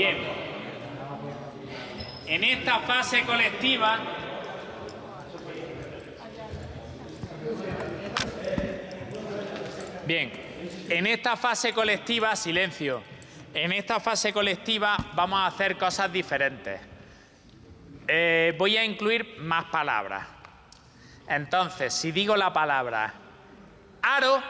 Bien. En esta fase colectiva, silencio. En esta fase colectiva vamos a hacer cosas diferentes. Voy a incluir más palabras. Entonces, si digo la palabra aro,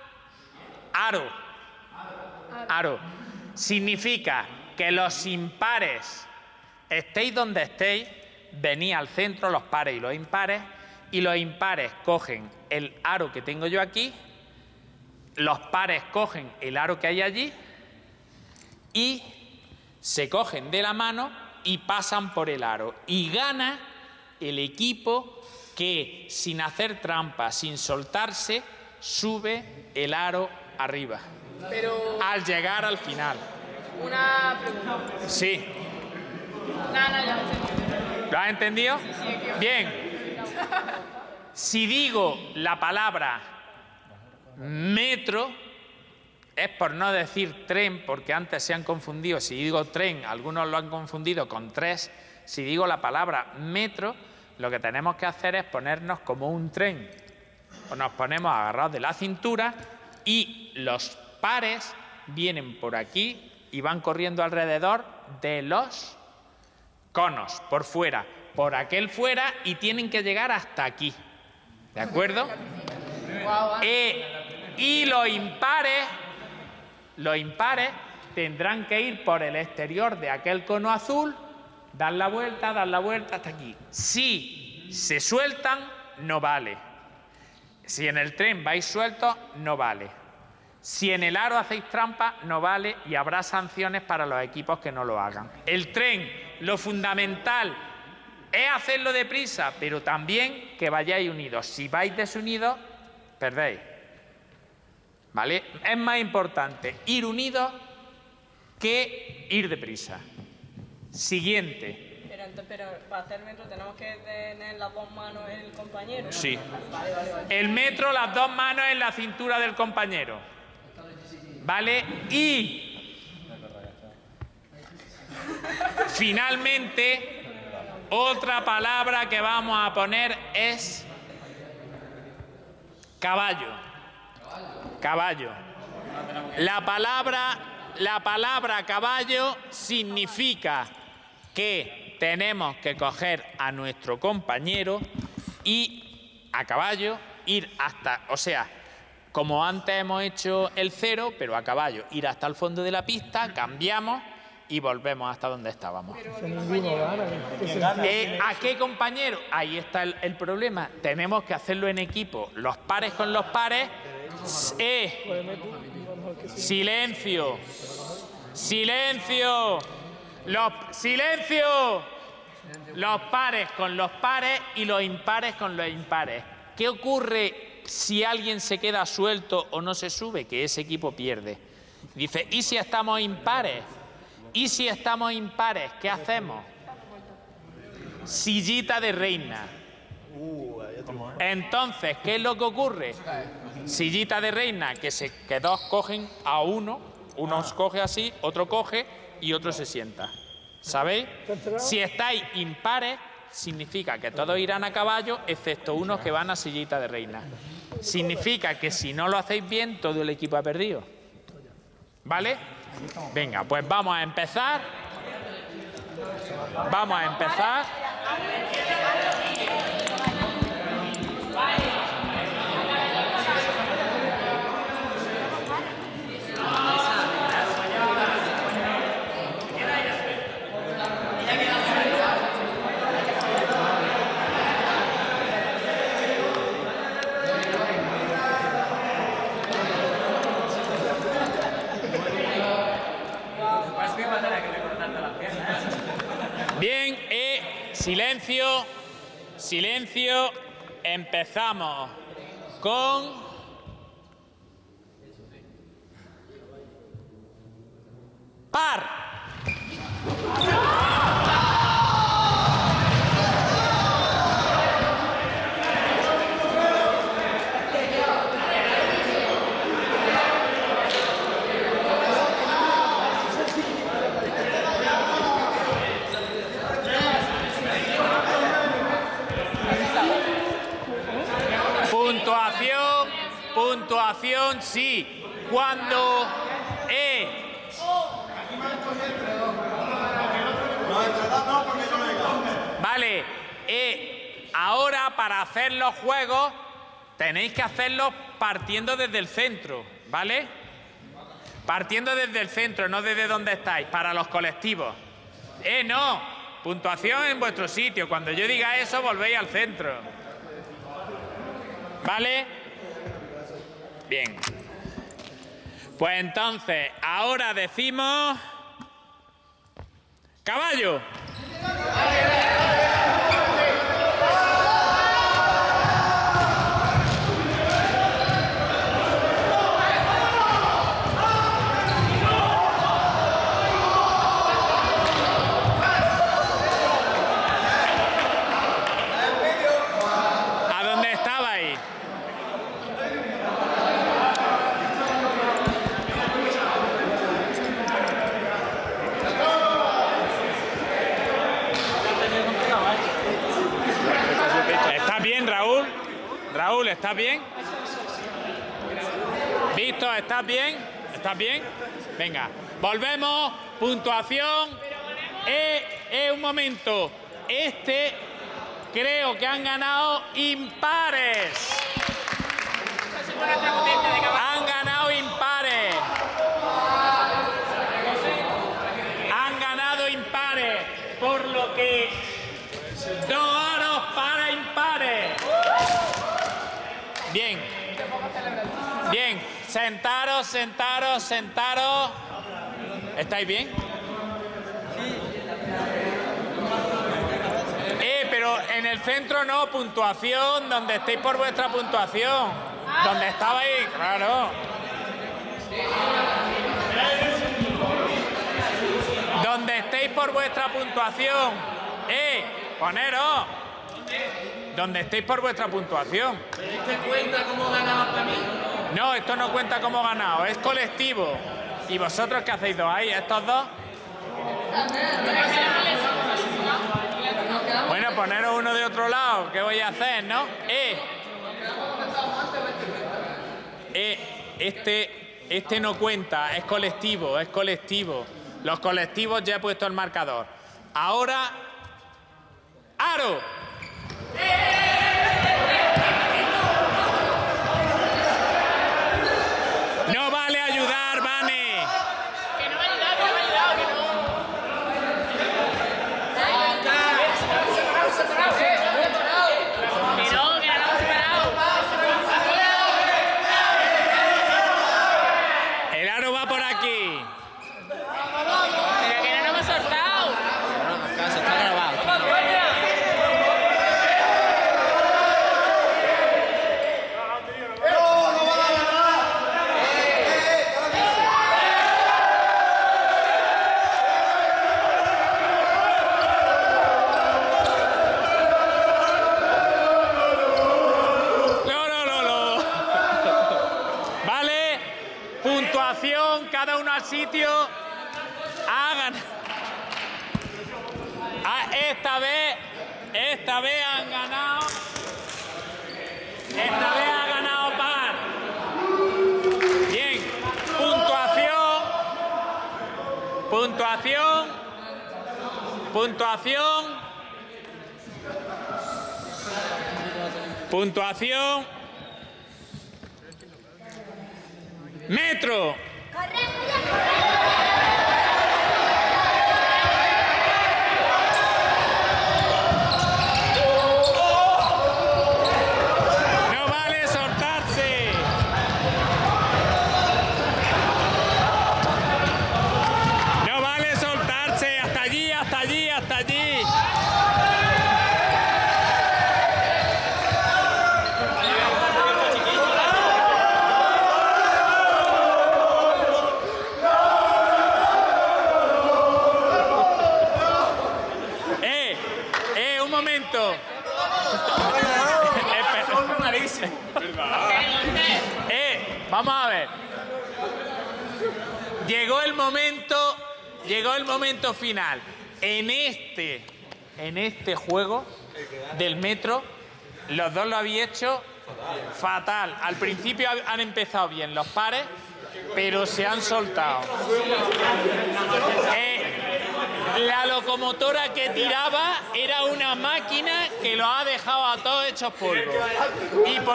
significa que los impares, estéis donde estéis, venid al centro, los pares y los impares cogen el aro que tengo yo aquí, los pares cogen el aro que hay allí y se cogen de la mano y pasan por el aro. Y gana el equipo que, sin hacer trampa, sin soltarse, sube el aro arriba. Pero al llegar al final. Una pregunta. Sí. Nada, ya lo entendí. ¿Lo has entendido? Sí, Bien. Si digo la palabra metro, es por no decir tren, porque antes se han confundido. Si digo tren, algunos lo han confundido con tres. Si digo la palabra metro, lo que tenemos que hacer es ponernos como un tren. O nos ponemos agarrados de la cintura y los pares vienen por aquí y van corriendo alrededor de los conos, por fuera, por aquel fuera, y tienen que llegar hasta aquí. ¿De acuerdo? Y los impares tendrán que ir por el exterior de aquel cono azul, dar la vuelta hasta aquí. Si se sueltan, no vale. Si en el tren vais sueltos, no vale. Si en el aro hacéis trampa, no vale, y habrá sanciones para los equipos que no lo hagan. El tren, lo fundamental es hacerlo deprisa, pero también que vayáis unidos. Si vais desunidos, perdéis. ¿Vale? Es más importante ir unidos que ir deprisa. Siguiente. Pero para hacer metro tenemos que tener las dos manos en el compañero. Sí. Vale. El metro, las dos manos en la cintura del compañero. ¿Vale? Y finalmente, otra palabra que vamos a poner es caballo. Caballo. La palabra caballo significa que tenemos que coger a nuestro compañero y a caballo ir hasta, o sea, como antes hemos hecho el cero, pero a caballo, ir hasta el fondo de la pista, cambiamos y volvemos hasta donde estábamos. ¿A qué compañero? Ahí está el problema. Tenemos que hacerlo en equipo, los pares con los pares. Silencio. ¡Silencio! ¡Silencio! Los pares con los pares y los impares con los impares. ¿Qué ocurre si alguien se queda suelto o no se sube? Que ese equipo pierde. Dice, ¿y si estamos impares? ¿Y si estamos impares? ¿Qué hacemos? Sillita de reina. Entonces, ¿qué es lo que ocurre? Sillita de reina, que dos cogen a uno coge así, otro coge y otro se sienta. ¿Sabéis? Si estáis impares, significa que todos irán a caballo, excepto unos que van a sillita de reina. Significa que si no lo hacéis bien, todo el equipo ha perdido. ¿Vale? Venga, pues vamos a empezar. Bien, silencio, empezamos con par. puntuación, sí. Cuando vale, ahora para hacer los juegos tenéis que hacerlos partiendo desde el centro, ¿vale? Partiendo desde el centro, no desde donde estáis, para los colectivos. No, puntuación en vuestro sitio. Cuando yo diga eso, volvéis al centro. ¿Vale? Bien. Pues entonces, ahora decimos... ¡Caballo! ¿A dónde estabais? ¿Estás bien, Raúl? Raúl, ¿estás bien? ¿Víctor, estás bien? ¿Estás bien? Venga, volvemos. Puntuación. Un momento. Creo que han ganado impares. Han ganado impares. Han ganado impares. Por lo que 2 oros para impares. Bien. Bien. Sentaros, sentaros, sentaros. ¿Estáis bien? Pero en el centro no, puntuación, donde estéis por vuestra puntuación. Donde estabais, claro. Donde estéis por vuestra puntuación. Poneros. Donde estéis por vuestra puntuación. ¿Este cuenta como ganado para mí? No, esto no cuenta como ganado, es colectivo. ¿Y vosotros qué hacéis dos ahí? ¿Estos dos? Bueno, poneros uno de otro lado. ¿Qué voy a hacer, no? Este no cuenta, es colectivo, es colectivo. Los colectivos ya he puesto el marcador. Ahora, aro. No vale ayudar, Vane. Que no me ha ayudado, que no me ha ayudado, que no. Que no, que no hemos separado. El aro va por aquí. Pero que no nos hemos soltado. No, está grabado. No. Vale. Puntuación, cada uno al sitio. Hagan. Esta vez han ganado. Esta vez ha ganado par. Bien. Puntuación. Puntuación. Puntuación. Puntuación. Metro. No vale soltarse. No vale soltarse. Hasta allí, hasta allí, hasta allí. Un momento. Vamos a ver. Llegó el momento final. En este juego del metro, los dos lo habéis hecho Fatal. Al principio han empezado bien los pares, pero se han soltado. La locomotora que tiraba era una máquina que los ha dejado a todos hechos polvo. Y por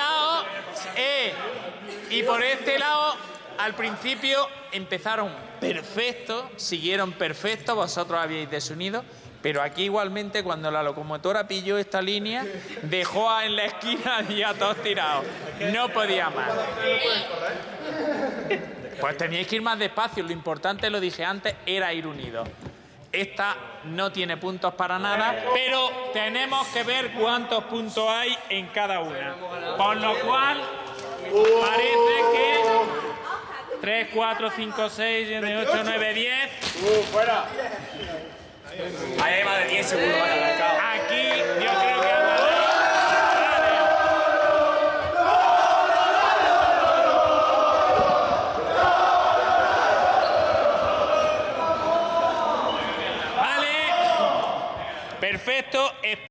este lado, al principio empezaron perfectos, siguieron perfectos, vosotros habíais desunido, pero aquí igualmente cuando la locomotora pilló esta línea, dejó en la esquina y a todos tirados. No podía más. Pues teníais que ir más despacio, lo importante, lo dije antes, era ir unidos. Esta no tiene puntos para nada, pero tenemos que ver cuántos puntos hay en cada una. Por lo cual, parece que 3, 4, 5, 6, 7, 8, 9, 10. ¡Fuera! Hay más de 10 segundos para el mercado. Aquí yo creo que... Perfecto.